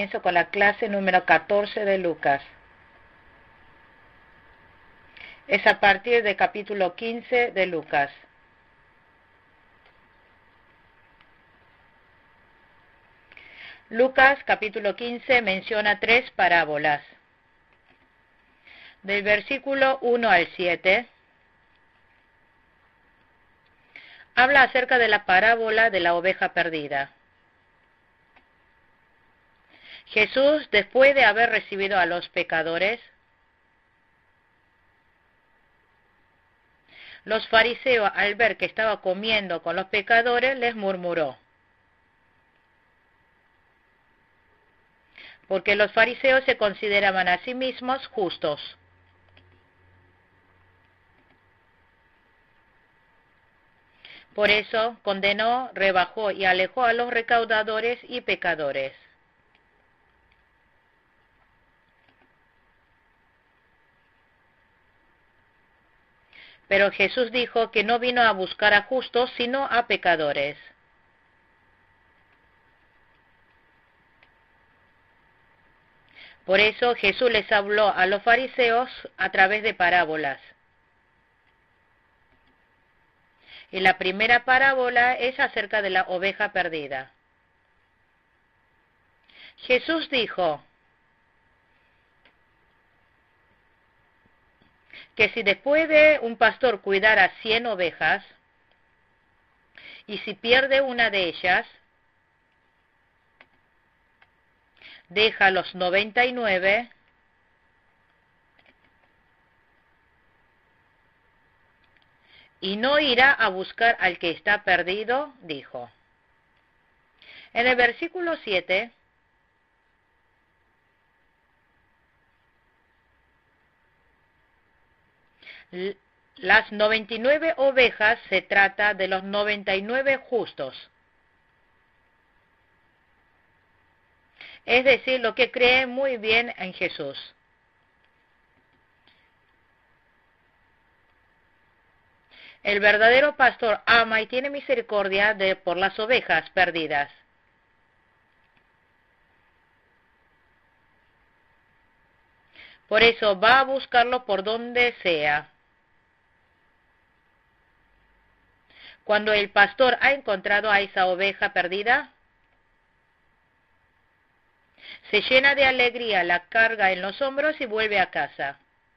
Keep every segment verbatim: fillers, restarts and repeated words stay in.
comienzo con la clase número catorce de Lucas. Es a partir del capítulo quince de Lucas. Lucas capítulo quince menciona tres parábolas. Del versículo uno al siete, habla acerca de la parábola de la oveja perdida. Jesús, después de haber recibido a los pecadores, los fariseos, al ver que estaba comiendo con los pecadores, les murmuró. Porque los fariseos se consideraban a sí mismos justos. Por eso condenó, rebajó y alejó a los recaudadores y pecadores. Pero Jesús dijo que no vino a buscar a justos, sino a pecadores. Por eso Jesús les habló a los fariseos a través de parábolas. Y la primera parábola es acerca de la oveja perdida. Jesús dijo que si después de un pastor cuidar a cien ovejas, y si pierde una de ellas, deja los noventa y nueve y no irá a buscar al que está perdido, dijo. En el versículo siete, las noventa y nueve ovejas se trata de los noventa y nueve justos. Es decir, los que creen muy bien en Jesús. El verdadero pastor ama y tiene misericordia de, por las ovejas perdidas. Por eso va a buscarlo por donde sea. Cuando el pastor ha encontrado a esa oveja perdida, se llena de alegría, la carga en los hombros y vuelve a casa.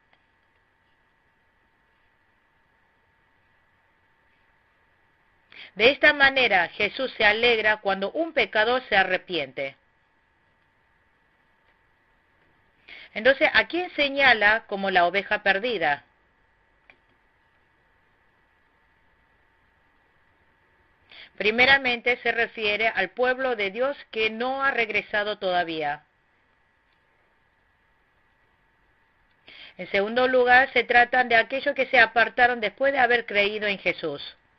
De esta manera Jesús se alegra cuando un pecador se arrepiente. Entonces, ¿a quién señala como la oveja perdida? Primeramente se refiere al pueblo de Dios que no ha regresado todavía. En segundo lugar, se tratan de aquellos que se apartaron después de haber creído en Jesús.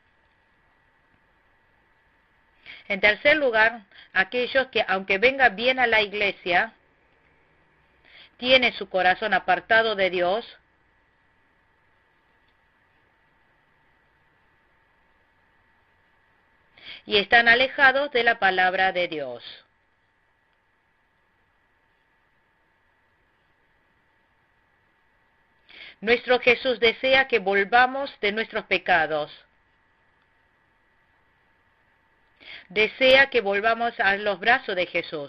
En tercer lugar, aquellos que, aunque vengan bien a la iglesia, tienen su corazón apartado de Dios, y están alejados de la palabra de Dios. Nuestro Jesús desea que volvamos de nuestros pecados. Desea que volvamos a los brazos de Jesús.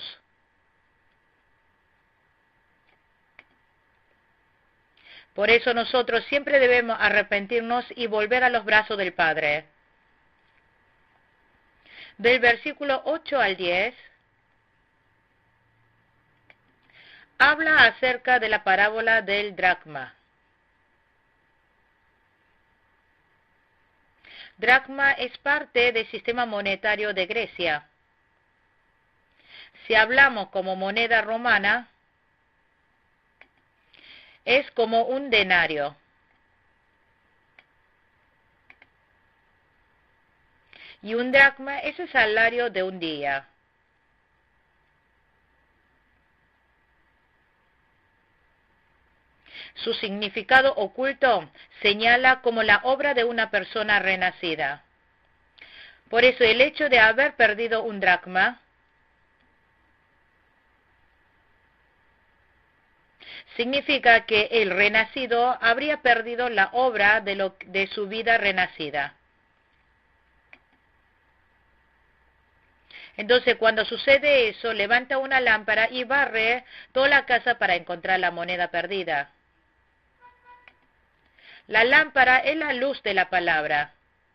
Por eso nosotros siempre debemos arrepentirnos y volver a los brazos del Padre. Del versículo ocho al diez, habla acerca de la parábola del dracma. Dracma es parte del sistema monetario de Grecia. Si hablamos como moneda romana, es como un denario. Y un dracma es el salario de un día. Su significado oculto señala como la obra de una persona renacida. Por eso el hecho de haber perdido un dracma significa que el renacido habría perdido la obra de, lo, de su vida renacida. Entonces, cuando sucede eso, levanta una lámpara y barre toda la casa para encontrar la moneda perdida. La lámpara es la luz de la palabra.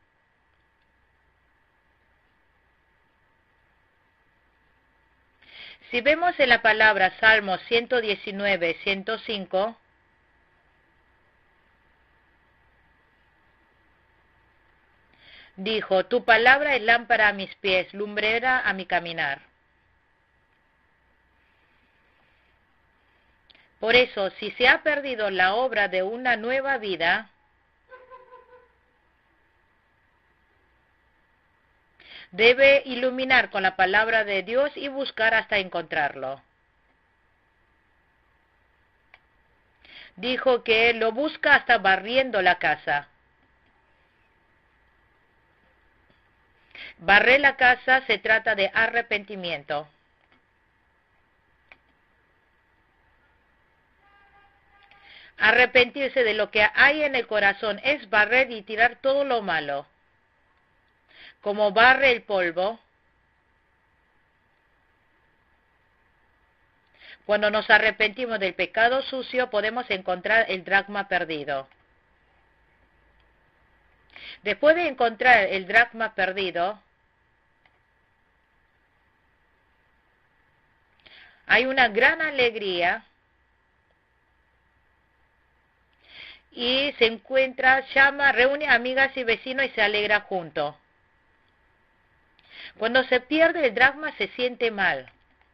Si vemos en la palabra Salmo ciento diecinueve, ciento cinco, dijo, tu palabra es lámpara a mis pies, lumbrera a mi caminar. Por eso, si se ha perdido la obra de una nueva vida, debe iluminar con la palabra de Dios y buscar hasta encontrarlo. Dijo que lo busca hasta barriendo la casa. Barrer la casa se trata de arrepentimiento. Arrepentirse de lo que hay en el corazón es barrer y tirar todo lo malo. Como barre el polvo, cuando nos arrepentimos del pecado sucio, podemos encontrar el dracma perdido. Después de encontrar el dracma perdido, hay una gran alegría y se encuentra, llama, reúne amigas y vecinos y se alegra juntos. Cuando se pierde el dracma se siente mal.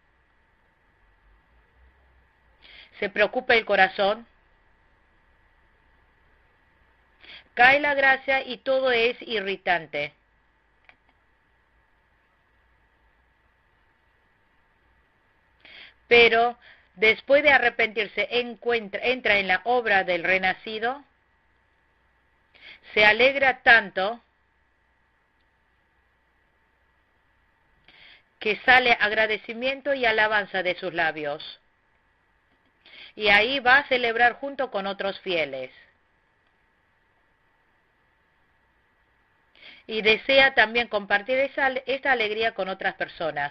Se preocupa el corazón. Cae la gracia y todo es irritante. Pero después de arrepentirse encuentra, entra en la obra del renacido, se alegra tanto que sale agradecimiento y alabanza de sus labios. Y ahí va a celebrar junto con otros fieles. Y desea también compartir esa, esta alegría con otras personas.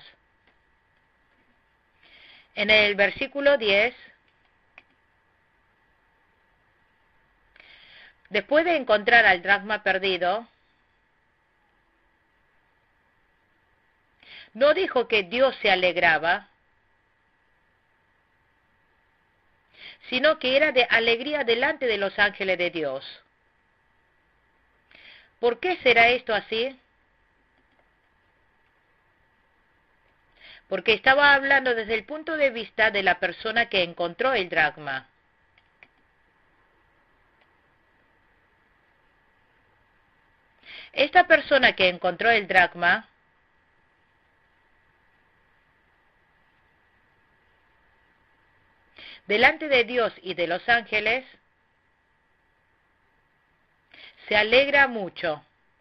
En el versículo diez, después de encontrar al dracma perdido, no dijo que Dios se alegraba, sino que era de alegría delante de los ángeles de Dios. ¿Por qué será esto así? Porque estaba hablando desde el punto de vista de la persona que encontró el dracma. Esta persona que encontró el dracma delante de Dios y de los ángeles se alegra mucho.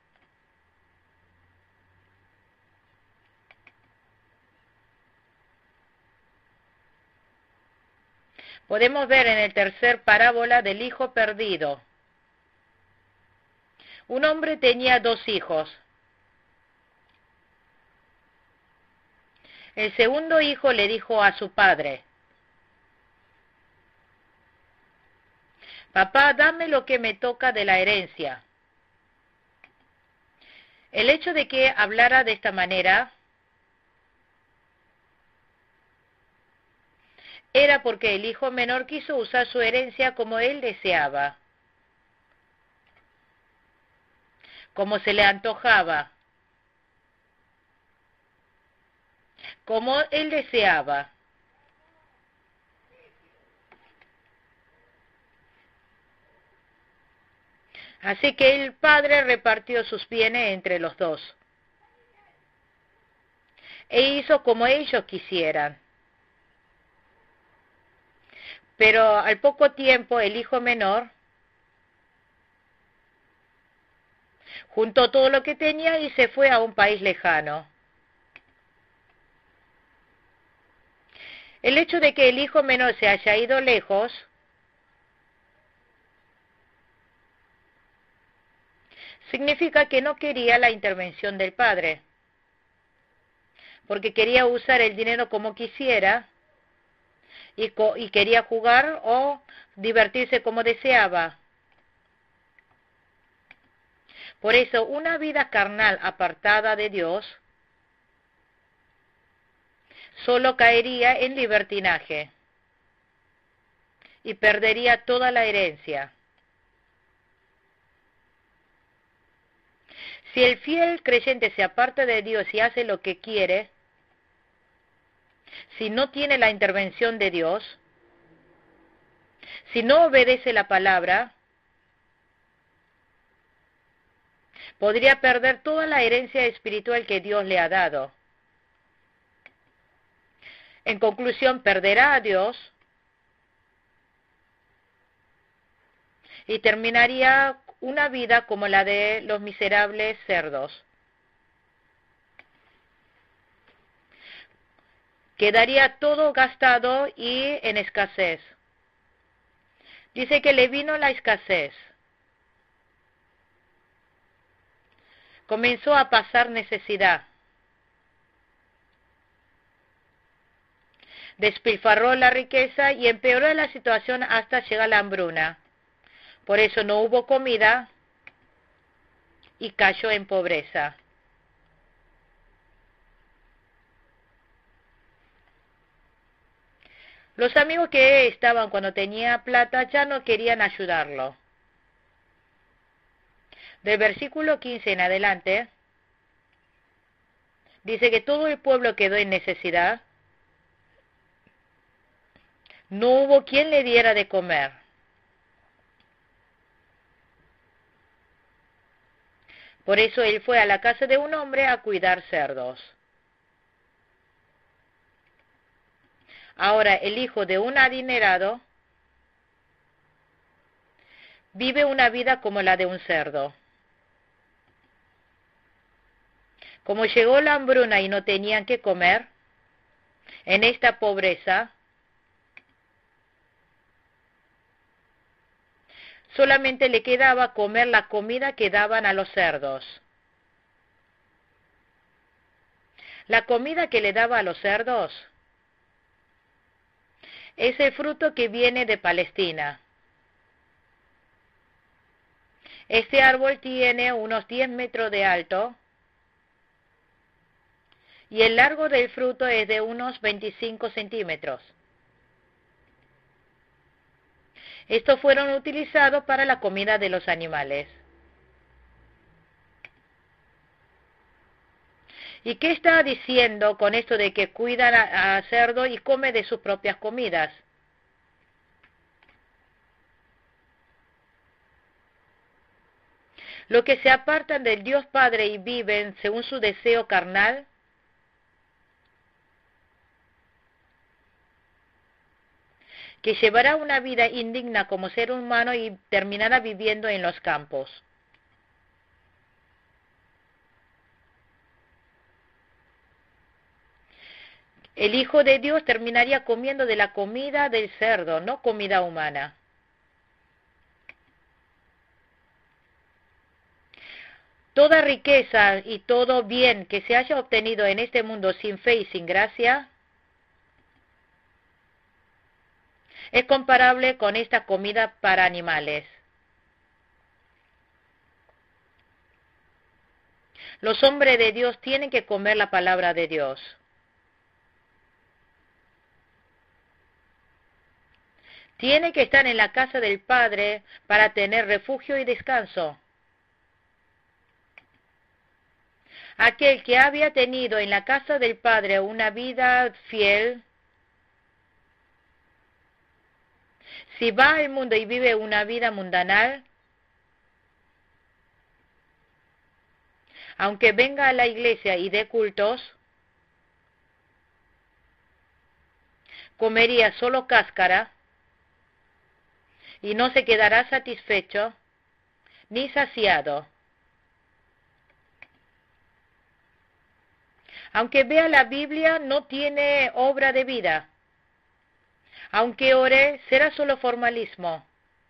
Podemos ver en el tercer parábola del hijo perdido. Un hombre tenía dos hijos. El segundo hijo le dijo a su padre, papá, dame lo que me toca de la herencia. El hecho de que hablara de esta manera era porque el hijo menor quiso usar su herencia como él deseaba, como se le antojaba, como él deseaba. Así que el padre repartió sus bienes entre los dos e hizo como ellos quisieran. Pero al poco tiempo el hijo menor juntó todo lo que tenía y se fue a un país lejano. El hecho de que el hijo menor se haya ido lejos significa que no quería la intervención del padre, porque quería usar el dinero como quisiera y, co y quería jugar o divertirse como deseaba. Por eso, una vida carnal apartada de Dios solo caería en libertinaje y perdería toda la herencia. Si el fiel creyente se aparta de Dios y hace lo que quiere, si no tiene la intervención de Dios, si no obedece la palabra, podría perder toda la herencia espiritual que Dios le ha dado. En conclusión, perderá a Dios y terminaría una vida como la de los miserables cerdos. Quedaría todo gastado y en escasez. Dice que le vino la escasez. Comenzó a pasar necesidad. Despilfarró la riqueza y empeoró la situación hasta llegar la hambruna. Por eso no hubo comida y cayó en pobreza. Los amigos que estaban cuando tenía plata ya no querían ayudarlo. Del versículo quince en adelante, dice que todo el pueblo quedó en necesidad. No hubo quien le diera de comer. Por eso él fue a la casa de un hombre a cuidar cerdos. Ahora el hijo de un adinerado vive una vida como la de un cerdo. Como llegó la hambruna y no tenían que comer, en esta pobreza, solamente le quedaba comer la comida que daban a los cerdos. La comida que le daba a los cerdos es el fruto que viene de Palestina. Este árbol tiene unos diez metros de alto y el largo del fruto es de unos veinticinco centímetros. Estos fueron utilizados para la comida de los animales. ¿Y qué está diciendo con esto de que cuidan a, a cerdo y come de sus propias comidas? Los que se apartan del Dios Padre y viven según su deseo carnal, que llevará una vida indigna como ser humano y terminará viviendo en los campos. El Hijo de Dios terminaría comiendo de la comida del cerdo, no comida humana. Toda riqueza y todo bien que se haya obtenido en este mundo sin fe y sin gracia es comparable con esta comida para animales. Los hombres de Dios tienen que comer la palabra de Dios. Tiene que estar en la casa del Padre para tener refugio y descanso. Aquel que había tenido en la casa del Padre una vida fiel, si va al mundo y vive una vida mundanal, aunque venga a la iglesia y dé cultos, comería solo cáscara y no se quedará satisfecho ni saciado. Aunque vea la Biblia, no tiene obra de vida. Aunque ore, será solo formalismo.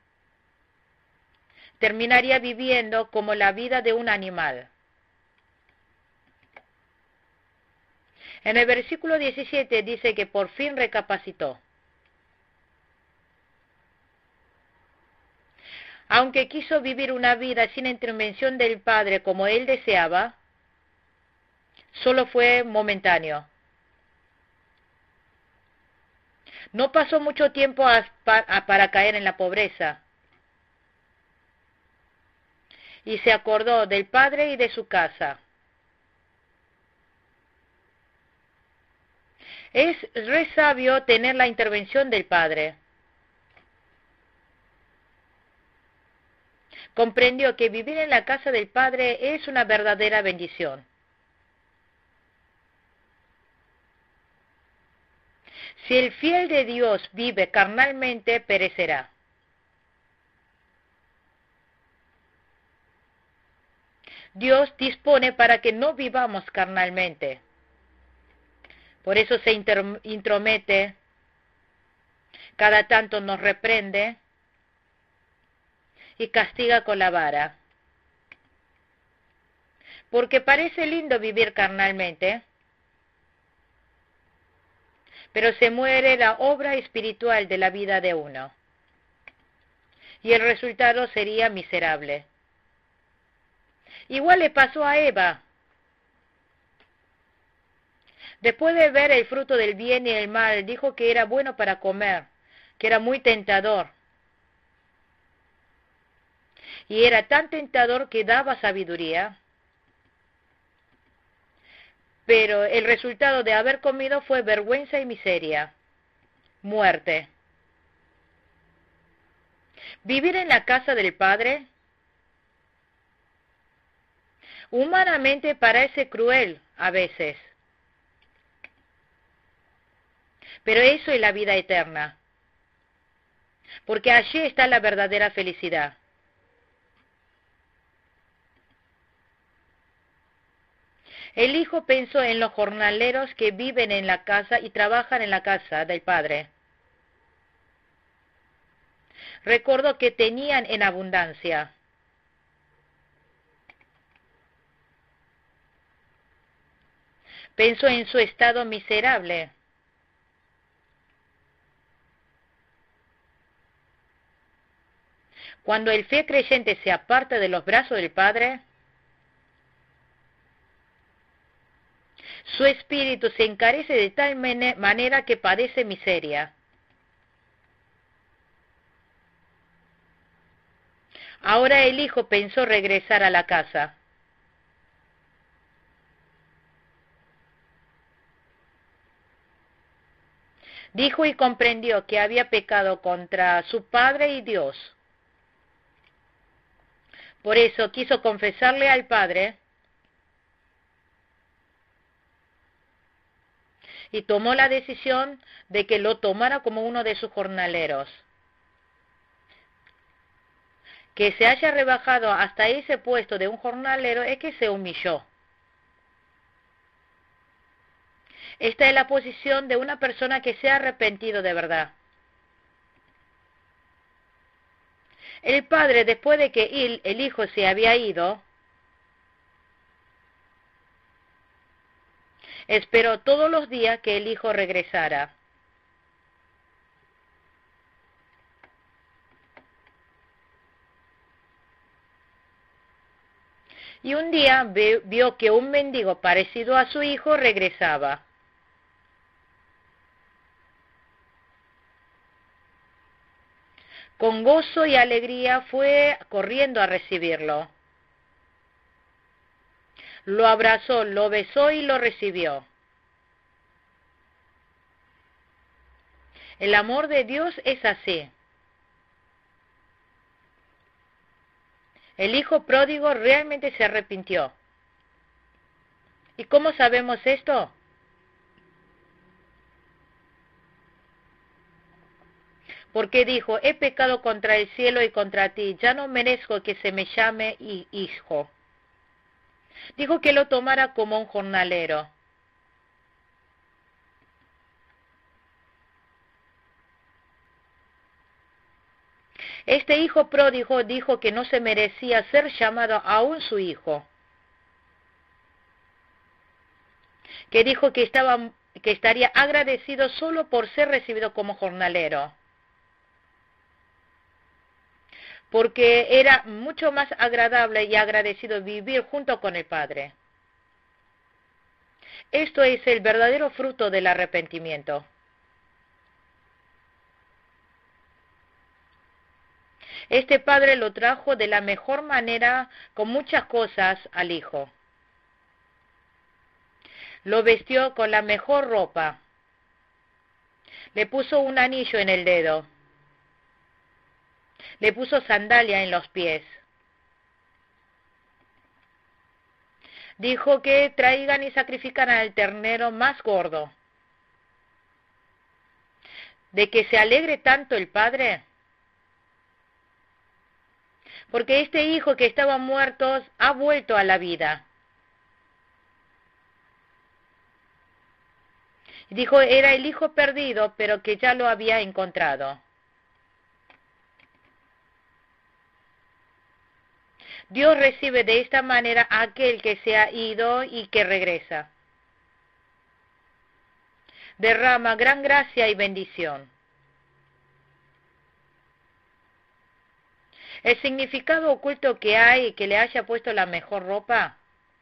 Terminaría viviendo como la vida de un animal. En el versículo diecisiete dice que por fin recapacitó. Aunque quiso vivir una vida sin intervención del Padre como él deseaba, solo fue momentáneo. No pasó mucho tiempo para caer en la pobreza. Y se acordó del Padre y de su casa. Es re sabio tener la intervención del Padre. Comprendió que vivir en la casa del Padre es una verdadera bendición. Si el fiel de Dios vive carnalmente, perecerá. Dios dispone para que no vivamos carnalmente. Por eso se intromete, cada tanto nos reprende y castiga con la vara. Porque parece lindo vivir carnalmente, pero se muere la obra espiritual de la vida de uno. Y el resultado sería miserable. Igual le pasó a Eva. Después de ver el fruto del bien y el mal, dijo que era bueno para comer, que era muy tentador. Y era tan tentador que daba sabiduría. Pero el resultado de haber comido fue vergüenza y miseria, muerte. Vivir en la casa del Padre humanamente parece cruel a veces, pero eso es la vida eterna, porque allí está la verdadera felicidad. El hijo pensó en los jornaleros que viven en la casa y trabajan en la casa del Padre. Recordó que tenían en abundancia. Pensó en su estado miserable. Cuando el fiel creyente se aparta de los brazos del Padre, su espíritu se encarece de tal manera que padece miseria. Ahora el hijo pensó regresar a la casa. Dijo y comprendió que había pecado contra su padre y Dios. Por eso quiso confesarle al Padre y tomó la decisión de que lo tomara como uno de sus jornaleros. Que se haya rebajado hasta ese puesto de un jornalero es que se humilló. Esta es la posición de una persona que se ha arrepentido de verdad. El padre, después de que él, el hijo se había ido, esperó todos los días que el hijo regresara. Y un día vio que un mendigo parecido a su hijo regresaba. Con gozo y alegría fue corriendo a recibirlo. Lo abrazó, lo besó y lo recibió. El amor de Dios es así. El hijo pródigo realmente se arrepintió. ¿Y cómo sabemos esto? Porque dijo, he pecado contra el cielo y contra ti, ya no merezco que se me llame hijo. Dijo que lo tomara como un jornalero. Este hijo pródigo dijo que no se merecía ser llamado aún su hijo, que dijo que, estaba, que estaría agradecido solo por ser recibido como jornalero, porque era mucho más agradable y agradecido vivir junto con el Padre. Esto es el verdadero fruto del arrepentimiento. Este padre lo trajo de la mejor manera, con muchas cosas, al hijo. Lo vistió con la mejor ropa. Le puso un anillo en el dedo. Le puso sandalia en los pies. Dijo que traigan y sacrificaran al ternero más gordo. ¿De que se alegre tanto el padre? Porque este hijo que estaba muerto ha vuelto a la vida. Dijo, era el hijo perdido, pero que ya lo había encontrado. Dios recibe de esta manera a aquel que se ha ido y que regresa. Derrama gran gracia y bendición. El significado oculto que hay que le haya puesto la mejor ropa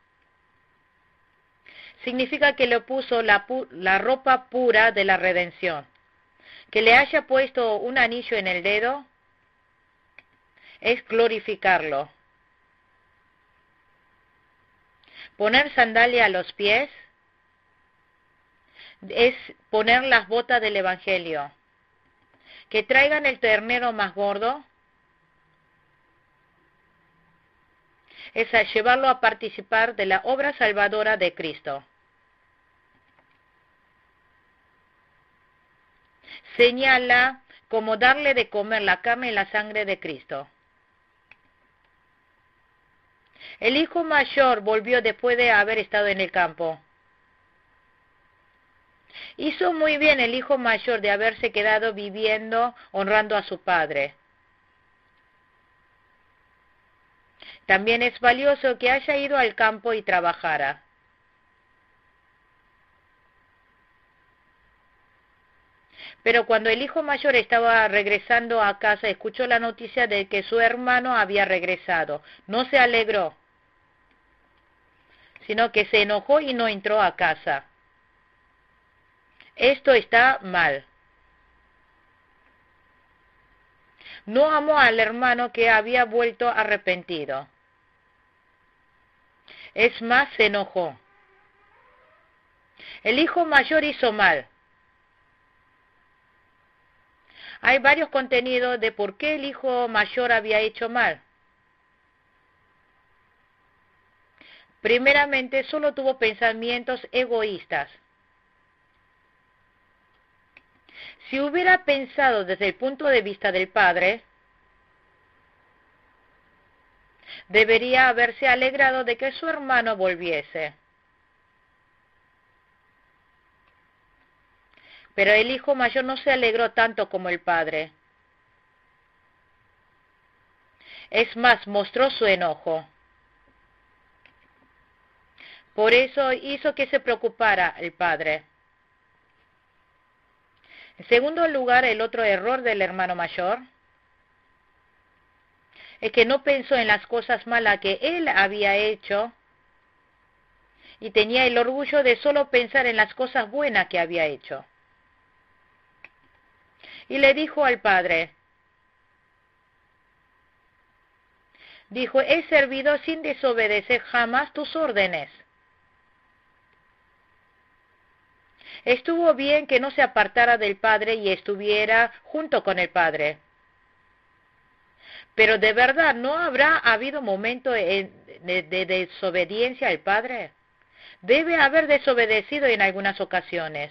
significa que le puso la, pu la ropa pura de la redención. Que le haya puesto un anillo en el dedo es glorificarlo. Poner sandalia a los pies es poner las botas del Evangelio. Que traigan el ternero más gordo es a llevarlo a participar de la obra salvadora de Cristo. Señala como darle de comer la carne y la sangre de Cristo. El hijo mayor volvió después de haber estado en el campo. Hizo muy bien el hijo mayor de haberse quedado viviendo, honrando a su padre. También es valioso que haya ido al campo y trabajara. Pero cuando el hijo mayor estaba regresando a casa, escuchó la noticia de que su hermano había regresado. No se alegró, sino que se enojó y no entró a casa. Esto está mal. No amó al hermano que había vuelto arrepentido. Es más, se enojó. El hijo mayor hizo mal. Hay varios contenidos de por qué el hijo mayor había hecho mal. Primeramente, solo tuvo pensamientos egoístas. Si hubiera pensado desde el punto de vista del padre, debería haberse alegrado de que su hermano volviese. Pero el hijo mayor no se alegró tanto como el padre. Es más, mostró su enojo. Por eso hizo que se preocupara el padre. En segundo lugar, el otro error del hermano mayor es que no pensó en las cosas malas que él había hecho y tenía el orgullo de solo pensar en las cosas buenas que había hecho. Y le dijo al padre, dijo, he servido sin desobedecer jamás tus órdenes. Estuvo bien que no se apartara del padre y estuviera junto con el padre. Pero de verdad, ¿no habrá habido momento de, de, de desobediencia al padre? Debe haber desobedecido en algunas ocasiones.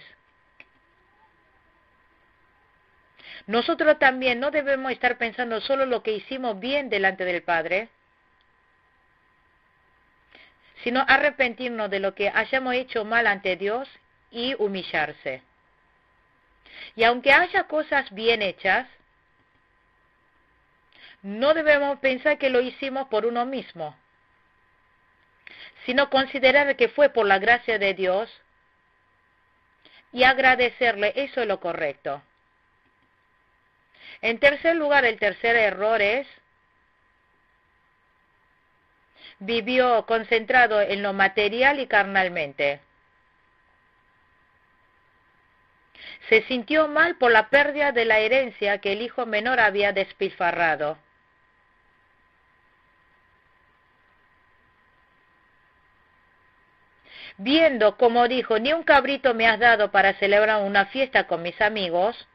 Nosotros también no debemos estar pensando solo lo que hicimos bien delante del Padre, sino arrepentirnos de lo que hayamos hecho mal ante Dios y humillarse. Y aunque haya cosas bien hechas, No debemos pensar que lo hicimos por uno mismo, sino considerar que fue por la gracia de Dios y agradecerle. Eso es lo correcto. En tercer lugar, el tercer error es: vivió concentrado en lo material y carnalmente. Se sintió mal por la pérdida de la herencia que el hijo menor había despilfarrado. Viendo, como dijo, ni un cabrito me has dado para celebrar una fiesta con mis amigos,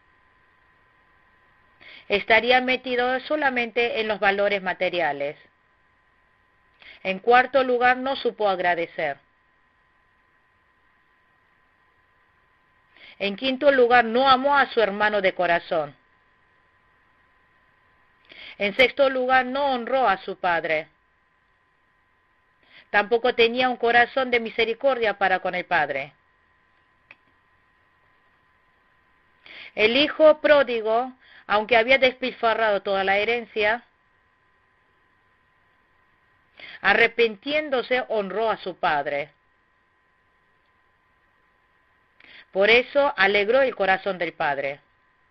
estaría metido solamente en los valores materiales. En cuarto lugar, no supo agradecer. En quinto lugar, no amó a su hermano de corazón. En sexto lugar, no honró a su padre. Tampoco tenía un corazón de misericordia para con el padre. El hijo pródigo, aunque había despilfarrado toda la herencia, arrepintiéndose, honró a su padre. Por eso alegró el corazón del padre.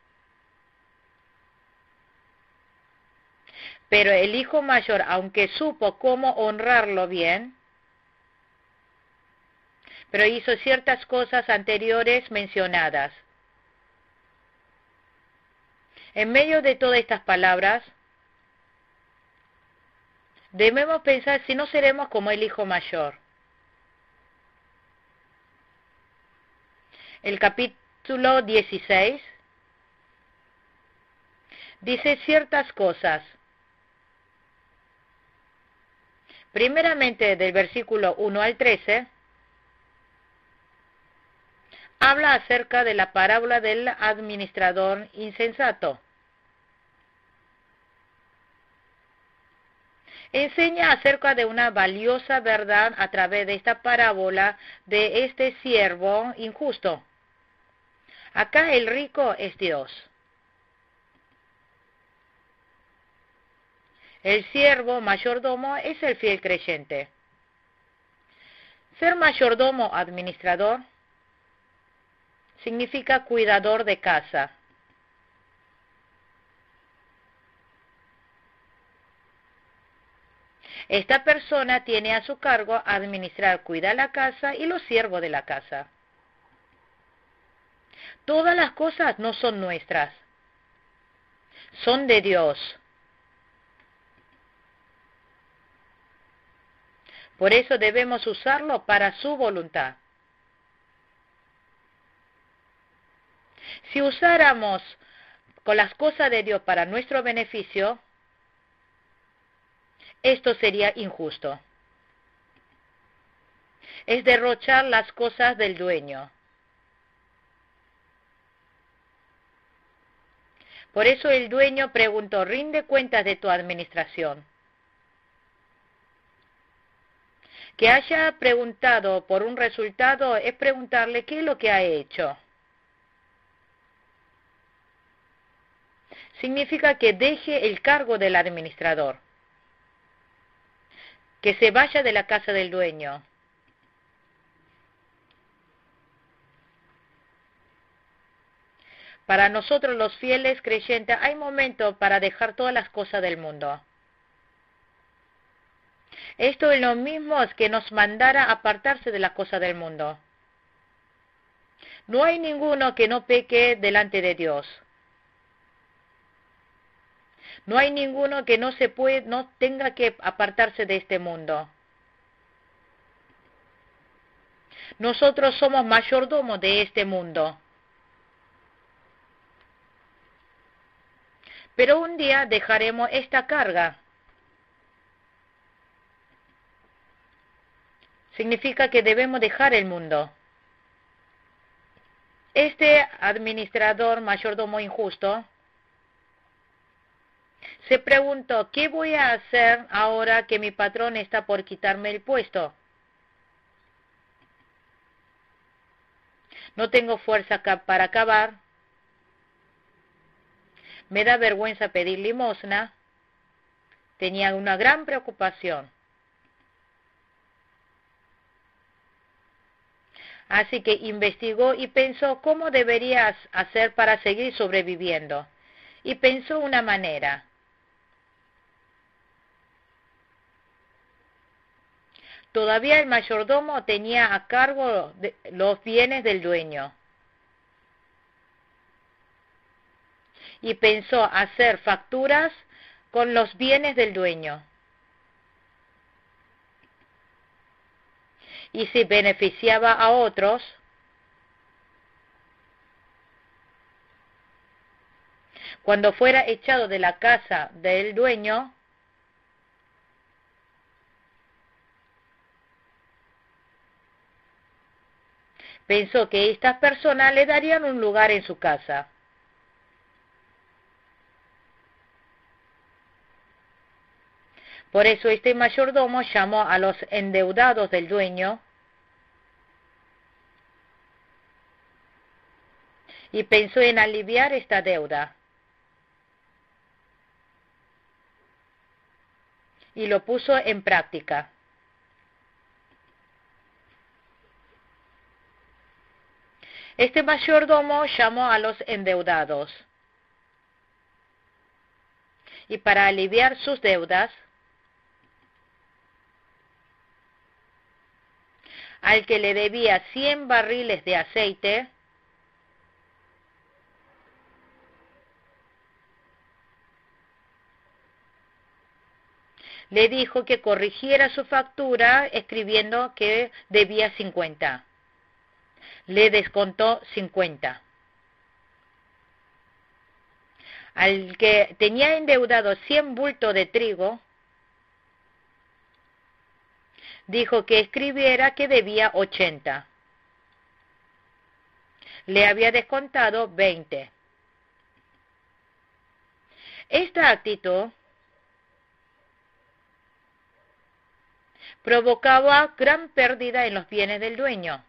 Pero el hijo mayor, aunque supo cómo honrarlo bien, pero hizo ciertas cosas anteriores mencionadas. En medio de todas estas palabras, debemos pensar si no seremos como el hijo mayor. El capítulo dieciséis dice ciertas cosas. Primeramente, del versículo uno al trece, habla acerca de la parábola del administrador insensato. Enseña acerca de una valiosa verdad a través de esta parábola de este siervo injusto. Acá el rico es Dios. El siervo mayordomo es el fiel creyente. Ser mayordomo administrador significa cuidador de casa. Esta persona tiene a su cargo administrar, cuidar la casa y los siervos de la casa. Todas las cosas no son nuestras, son de Dios. Por eso debemos usarlo para su voluntad. Si usáramos con las cosas de Dios para nuestro beneficio, esto sería injusto. Es derrochar las cosas del dueño. Por eso el dueño preguntó: rinde cuentas de tu administración. Que haya preguntado por un resultado es preguntarle qué es lo que ha hecho. Significa que deje el cargo del administrador, que se vaya de la casa del dueño. Para nosotros los fieles creyentes hay momentos para dejar todas las cosas del mundo. Esto es lo mismo que nos mandara apartarse de las cosas del mundo. No hay ninguno que no peque delante de Dios. No hay ninguno que no se puede, no tenga que apartarse de este mundo. Nosotros somos mayordomos de este mundo. Pero un día dejaremos esta carga. Significa que debemos dejar el mundo. Este administrador mayordomo injusto se preguntó: ¿qué voy a hacer ahora que mi patrón está por quitarme el puesto? No tengo fuerza para acabar. Me da vergüenza pedir limosna. tenía una gran preocupación. Así que investigó y pensó cómo debería hacer para seguir sobreviviendo. Y pensó una manera. Todavía el mayordomo tenía a cargo de los bienes del dueño. Y pensó hacer facturas con los bienes del dueño. Y si beneficiaba a otros, cuando fuera echado de la casa del dueño, pensó que estas personas le darían un lugar en su casa. Por eso este mayordomo llamó a los endeudados del dueño y pensó en aliviar esta deuda. Y lo puso en práctica. Este mayordomo llamó a los endeudados y para aliviar sus deudas, al que le debía cien barriles de aceite, le dijo que corrigiera su factura escribiendo que debía cincuenta. Le descontó cincuenta. Al que tenía endeudado cien bultos de trigo, dijo que escribiera que debía ochenta. Le había descontado veinte. Esta actitud provocaba gran pérdida en los bienes del dueño.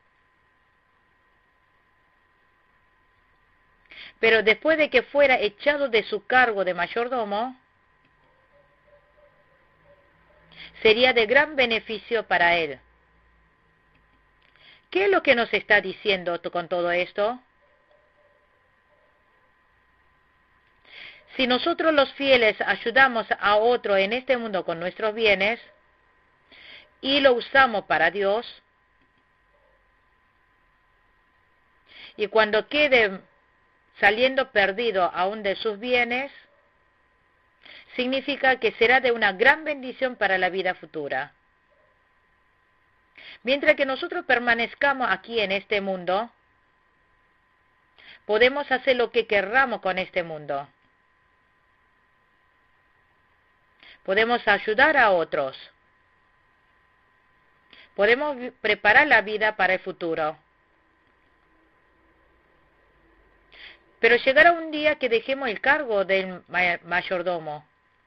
Pero después de que fuera echado de su cargo de mayordomo, sería de gran beneficio para él. ¿Qué es lo que nos está diciendo con todo esto? Si nosotros los fieles ayudamos a otro en este mundo con nuestros bienes y lo usamos para Dios, y cuando quede saliendo perdido aún de sus bienes, significa que será de una gran bendición para la vida futura. Mientras que nosotros permanezcamos aquí en este mundo, podemos hacer lo que querramos con este mundo. Podemos ayudar a otros. Podemos preparar la vida para el futuro. Pero llegará un día que dejemos el cargo del mayordomo,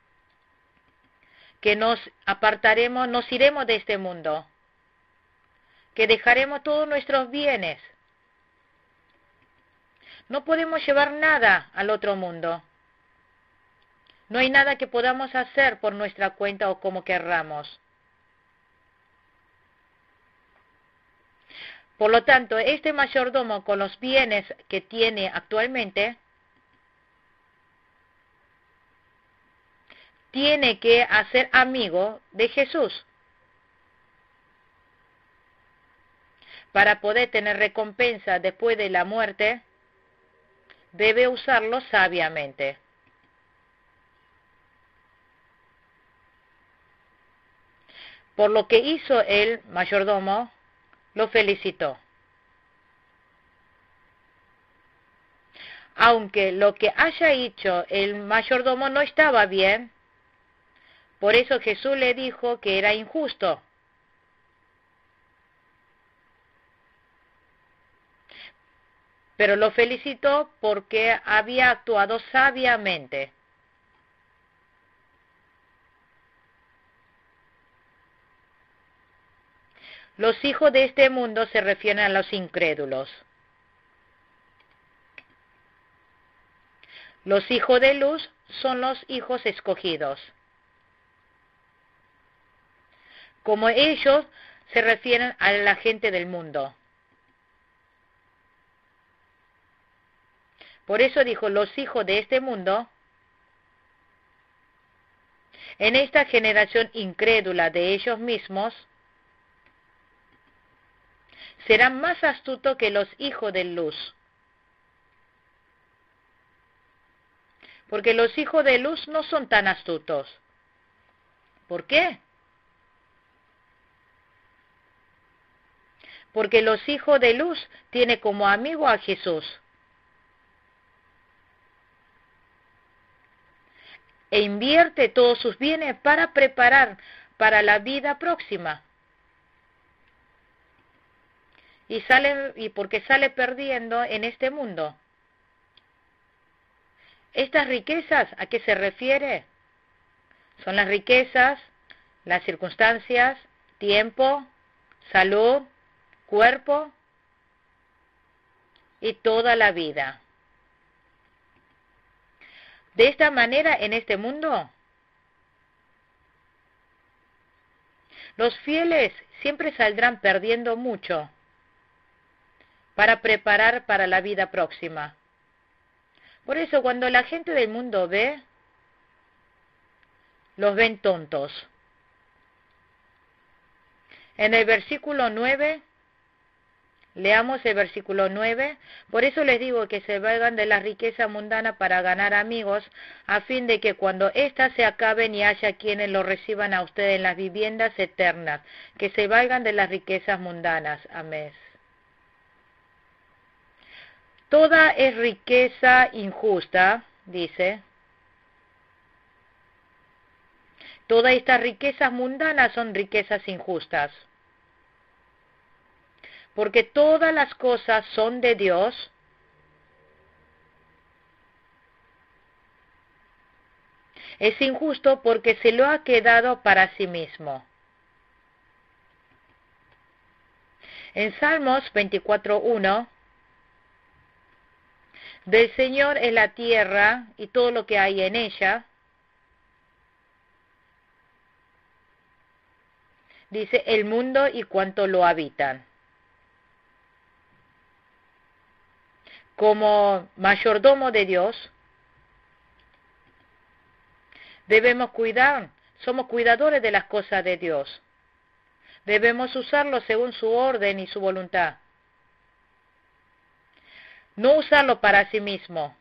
que nos apartaremos, nos iremos de este mundo, que dejaremos todos nuestros bienes. No podemos llevar nada al otro mundo. No hay nada que podamos hacer por nuestra cuenta o como querramos. Por lo tanto, este mayordomo con los bienes que tiene actualmente, tiene que hacer amigo de Jesús para poder tener recompensa después de la muerte. Debe usarlo sabiamente. Por lo que hizo el mayordomo, lo felicitó. Aunque lo que haya hecho el mayordomo no estaba bien, por eso Jesús le dijo que era injusto. Pero lo felicitó porque había actuado sabiamente. Los hijos de este mundo se refieren a los incrédulos. Los hijos de luz son los hijos escogidos. como ellos se refieren a la gente del mundo. Por eso dijo, los hijos de este mundo, en esta generación incrédula de ellos mismos, serán más astutos que los hijos de luz. Porque los hijos de luz no son tan astutos. ¿Por qué? Porque los hijos de luz tienen como amigo a Jesús. E invierte todos sus bienes para preparar para la vida próxima. Y sale, y porque sale perdiendo en este mundo. Estas riquezas, ¿a qué se refiere? Son las riquezas, las circunstancias, tiempo, salud, cuerpo y toda la vida. De esta manera, en este mundo, los fieles siempre saldrán perdiendo mucho para preparar para la vida próxima. Por eso, cuando la gente del mundo ve, los ven tontos. En el versículo nueve, leamos el versículo nueve, por eso les digo que se valgan de la riqueza mundana para ganar amigos, a fin de que cuando éstas se acaben y haya quienes lo reciban a ustedes en las viviendas eternas, que se valgan de las riquezas mundanas. Amén. Toda es riqueza injusta, dice. Todas estas riquezas mundanas son riquezas injustas. Porque todas las cosas son de Dios. Es injusto porque se lo ha quedado para sí mismo. En Salmos veinticuatro uno, del Señor es la tierra y todo lo que hay en ella. Dice el mundo y cuanto lo habitan. Como mayordomo de Dios, debemos cuidar, somos cuidadores de las cosas de Dios. Debemos usarlo según su orden y su voluntad. No usarlo para sí mismo.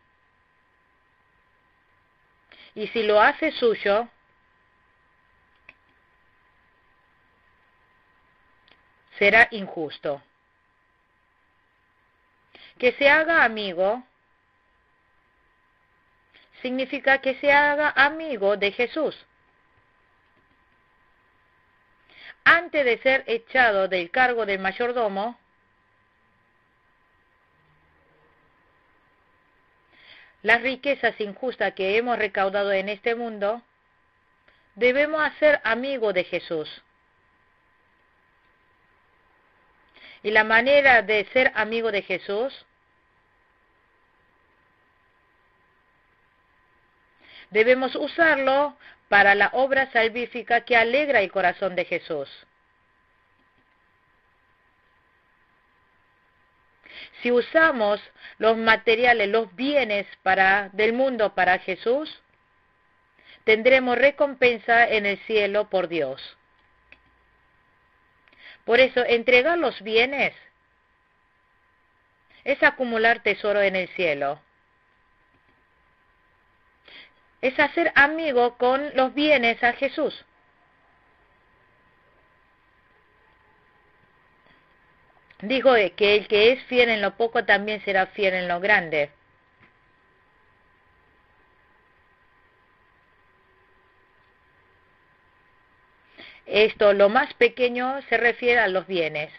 Y si lo hace suyo, será injusto. Que se haga amigo significa que se haga amigo de Jesús. Antes de ser echado del cargo del mayordomo, las riquezas injustas que hemos recaudado en este mundo, debemos hacer amigo de Jesús. Y la manera de ser amigo de Jesús, debemos usarlo para la obra salvífica que alegra el corazón de Jesús. Si usamos los materiales, los bienes para, del mundo para Jesús, tendremos recompensa en el cielo por Dios. Por eso, entregar los bienes es acumular tesoro en el cielo. Es hacer amigo con los bienes a Jesús. Dijo que el que es fiel en lo poco también será fiel en lo grande. Esto, lo más pequeño, se refiere a los bienes.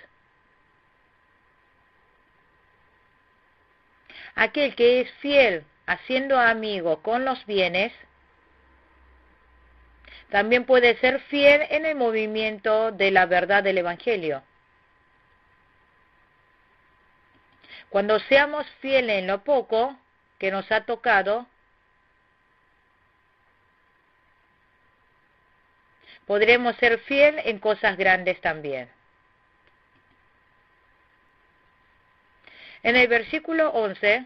Aquel que es fiel haciendo amigo con los bienes, también puede ser fiel en el movimiento de la verdad del Evangelio. Cuando seamos fieles en lo poco que nos ha tocado, podremos ser fiel en cosas grandes también. En el versículo once,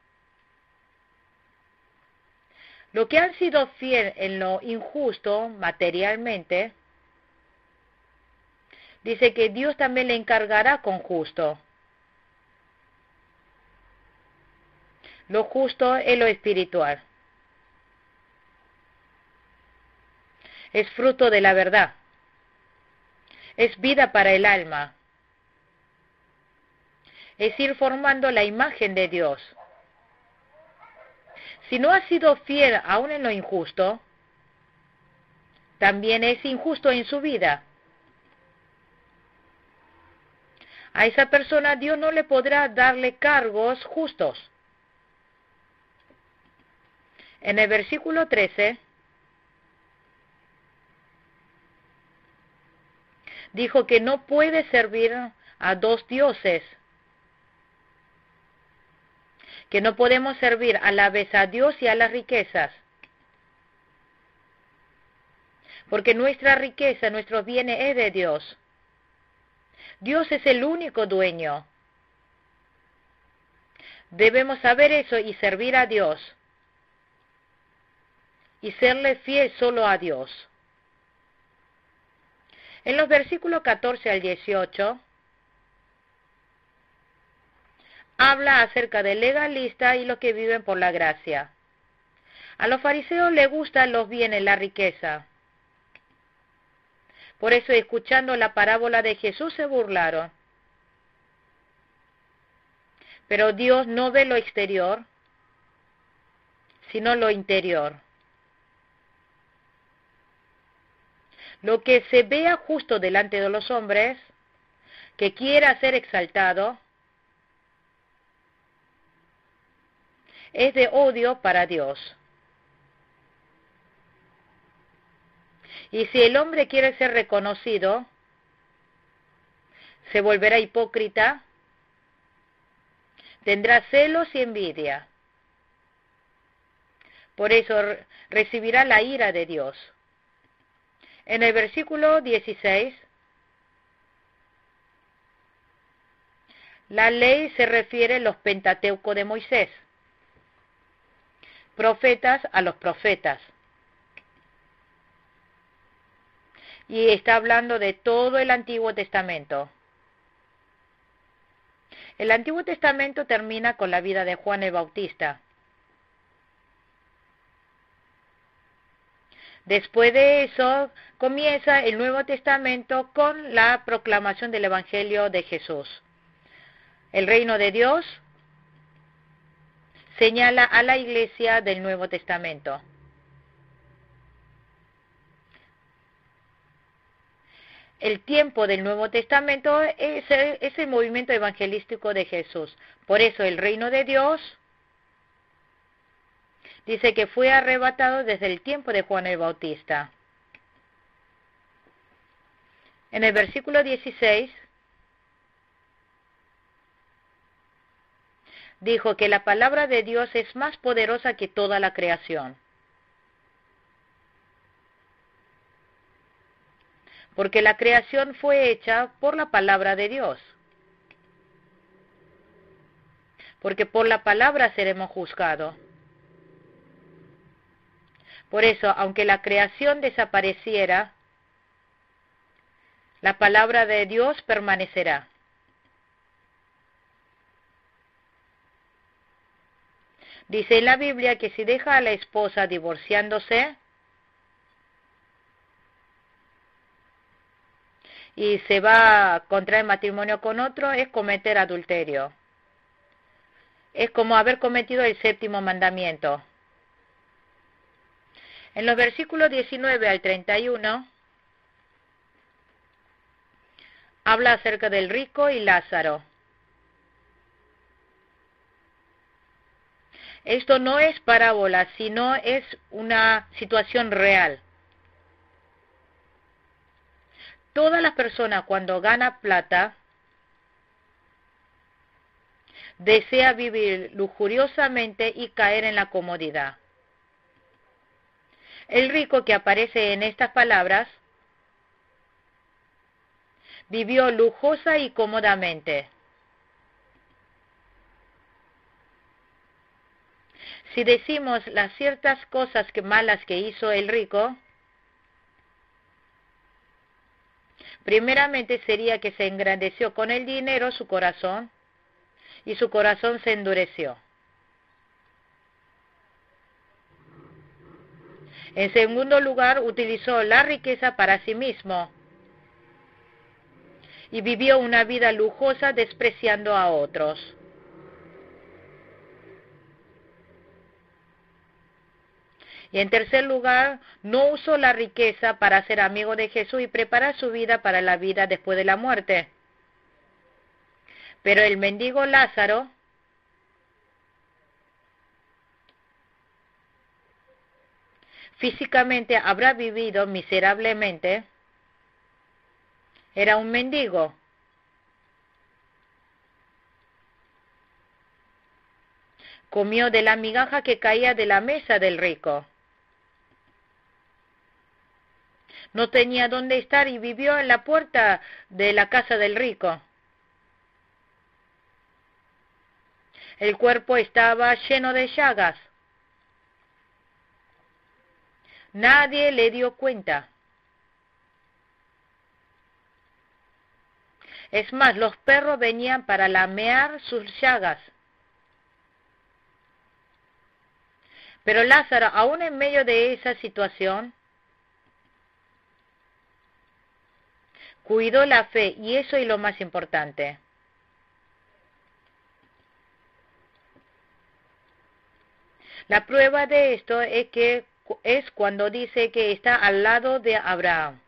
lo que han sido fiel en lo injusto materialmente, dice que Dios también le encargará con justo. Lo justo es lo espiritual. Es fruto de la verdad. Es vida para el alma. Es ir formando la imagen de Dios. Si no ha sido fiel aún en lo injusto, también es injusto en su vida. A esa persona Dios no le podrá darle cargos justos. En el versículo trece, dijo que no puede servir a dos dioses, que no podemos servir a la vez a Dios y a las riquezas, porque nuestra riqueza, nuestros bienes es de Dios. Dios es el único dueño. Debemos saber eso y servir a Dios, y serle fiel solo a Dios. En los versículos catorce al dieciocho, habla acerca del legalista y los que viven por la gracia. A los fariseos les gustan los bienes, la riqueza. Por eso, escuchando la parábola de Jesús, se burlaron. Pero Dios no ve lo exterior, sino lo interior. Lo que se vea justo delante de los hombres, que quiera ser exaltado, es de odio para Dios. Y si el hombre quiere ser reconocido, se volverá hipócrita, tendrá celos y envidia. Por eso recibirá la ira de Dios. En el versículo dieciséis, la ley se refiere a los Pentateuco de Moisés, profetas a los profetas. Y está hablando de todo el Antiguo Testamento. El Antiguo Testamento termina con la vida de Juan el Bautista. Después de eso, comienza el Nuevo Testamento con la proclamación del Evangelio de Jesús. El reino de Dios señala a la iglesia del Nuevo Testamento. El tiempo del Nuevo Testamento es el, es el movimiento evangelístico de Jesús. Por eso el reino de Dios dice que fue arrebatado desde el tiempo de Juan el Bautista. En el versículo dieciséis, dijo que la palabra de Dios es más poderosa que toda la creación. Porque la creación fue hecha por la palabra de Dios. Porque por la palabra seremos juzgados. Por eso, aunque la creación desapareciera, la palabra de Dios permanecerá. Dice en la Biblia que si deja a la esposa divorciándose y se va a contraer matrimonio con otro, es cometer adulterio. Es como haber cometido el séptimo mandamiento. En los versículos diecinueve al treinta y uno, habla acerca del rico y Lázaro. Esto no es parábola, sino es una situación real. Todas las personas cuando gana plata, desea vivir lujuriosamente y caer en la comodidad. El rico que aparece en estas palabras vivió lujosa y cómodamente. Si decimos las ciertas cosas que malas que hizo el rico, primeramente sería que se engrandeció con el dinero su corazón y su corazón se endureció. En segundo lugar, utilizó la riqueza para sí mismo y vivió una vida lujosa despreciando a otros. Y en tercer lugar, no usó la riqueza para ser amigo de Jesús y preparar su vida para la vida después de la muerte. Pero el mendigo Lázaro físicamente habrá vivido miserablemente. Era un mendigo. Comió de la migaja que caía de la mesa del rico. No tenía dónde estar y vivió en la puerta de la casa del rico. El cuerpo estaba lleno de llagas. Nadie le dio cuenta. Es más, los perros venían para lamear sus llagas. Pero Lázaro, aún en medio de esa situación, cuidó la fe, y eso es lo más importante. La prueba de esto es que es cuando dice que está al lado de Abraham.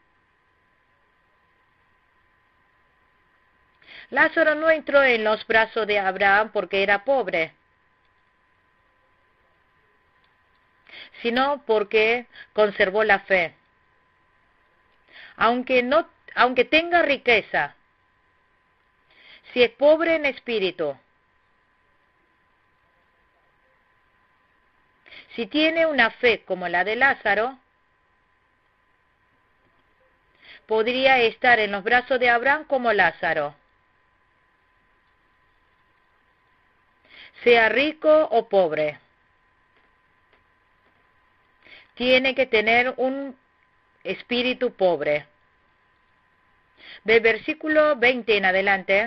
Lázaro no entró en los brazos de Abraham porque era pobre, sino porque conservó la fe. Aunque no, aunque tenga riqueza, si es pobre en espíritu, si tiene una fe como la de Lázaro, podría estar en los brazos de Abraham como Lázaro. Sea rico o pobre, tiene que tener un espíritu pobre. Del versículo veinte en adelante,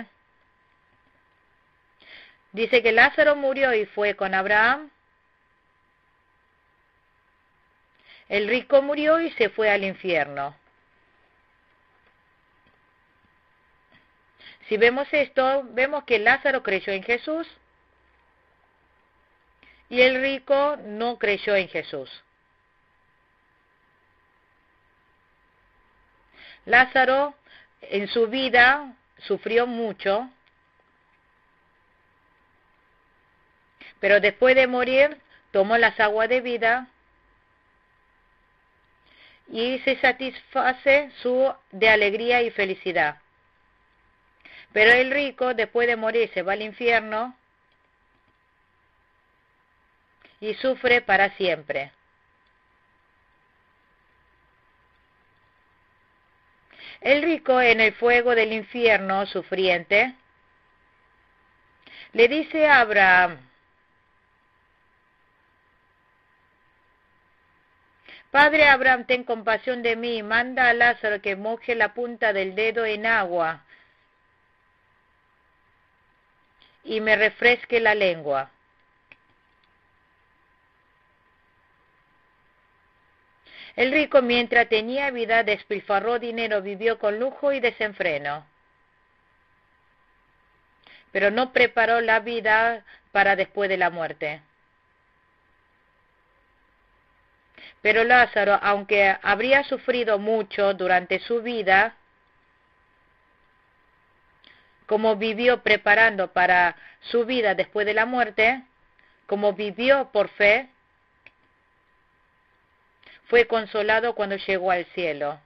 dice que Lázaro murió y fue con Abraham. El rico murió y se fue al infierno. Si vemos esto, vemos que Lázaro creyó en Jesús y el rico no creyó en Jesús. Lázaro en su vida sufrió mucho, pero después de morir tomó las aguas de vida y se satisface su de alegría y felicidad. Pero el rico después de morir se va al infierno y sufre para siempre. El rico en el fuego del infierno sufriente le dice a Abraham: Padre Abraham, ten compasión de mí, manda a Lázaro que moje la punta del dedo en agua y me refresque la lengua. El rico, mientras tenía vida, despilfarró dinero, vivió con lujo y desenfreno, pero no preparó la vida para después de la muerte. Pero Lázaro, aunque habría sufrido mucho durante su vida, como vivió preparando para su vida después de la muerte, como vivió por fe, fue consolado cuando llegó al cielo.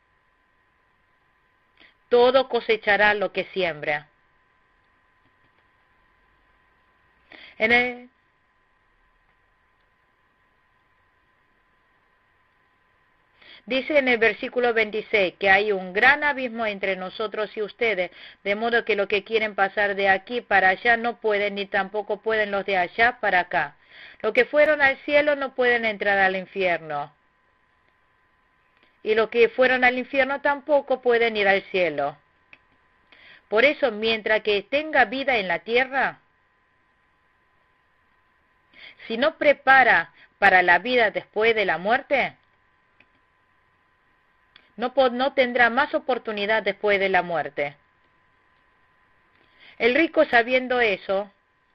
Todo cosechará lo que siembra. En el, Dice en el versículo veintiséis que hay un gran abismo entre nosotros y ustedes, de modo que los que quieren pasar de aquí para allá no pueden, ni tampoco pueden los de allá para acá. Los que fueron al cielo no pueden entrar al infierno, y los que fueron al infierno tampoco pueden ir al cielo. Por eso, mientras que tenga vida en la tierra, si no prepara para la vida después de la muerte, No, no tendrá más oportunidad después de la muerte. El rico, sabiendo eso,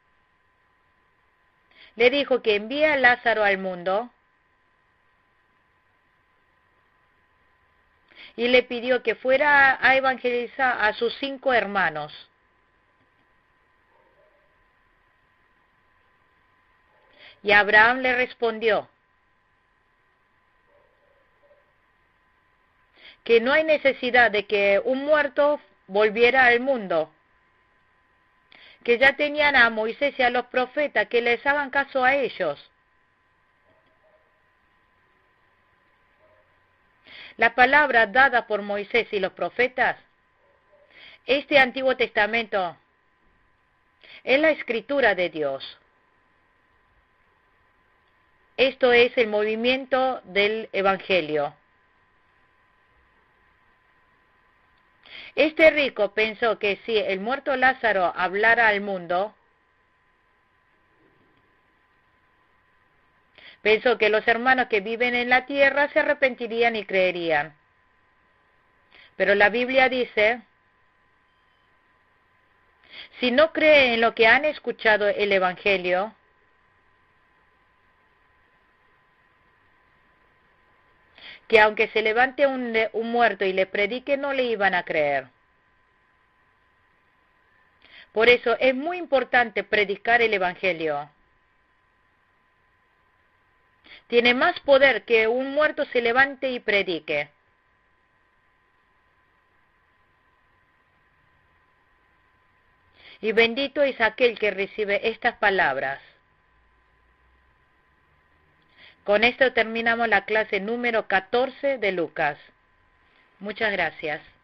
le dijo que envíe a Lázaro al mundo y le pidió que fuera a evangelizar a sus cinco hermanos. Y Abraham le respondió que no hay necesidad de que un muerto volviera al mundo, que ya tenían a Moisés y a los profetas, que les hagan caso a ellos. La palabra dada por Moisés y los profetas, este Antiguo Testamento, es la escritura de Dios. Esto es el movimiento del Evangelio. Este rico pensó que si el muerto Lázaro hablara al mundo, pensó que los hermanos que viven en la tierra se arrepentirían y creerían. Pero la Biblia dice, si no creen en lo que han escuchado el Evangelio, que aunque se levante un, un muerto y le predique, no le iban a creer. Por eso es muy importante predicar el Evangelio. Tiene más poder que un muerto se levante y predique. Y bendito es aquel que recibe estas palabras. Con esto terminamos la clase número catorce de Lucas. Muchas gracias.